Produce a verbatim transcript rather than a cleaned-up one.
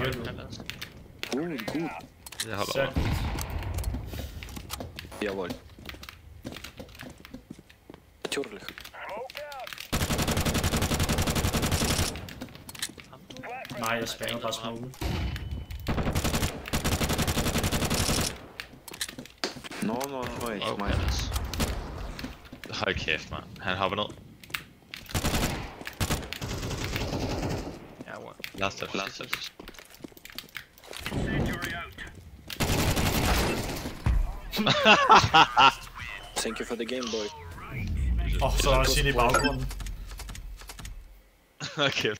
Højt ud. God, god. Jeg holder Så. over. Jawohl. Natürlich. Nej, jeg spammer bare smoke. No, no, no, it's Oh, mine. Hold kæft, mand. Han hopper ned. Ja, wow. Last touch. Last touch. Thank you for the game, boy. Åh, oh, så er der også i baggrunden. Okay.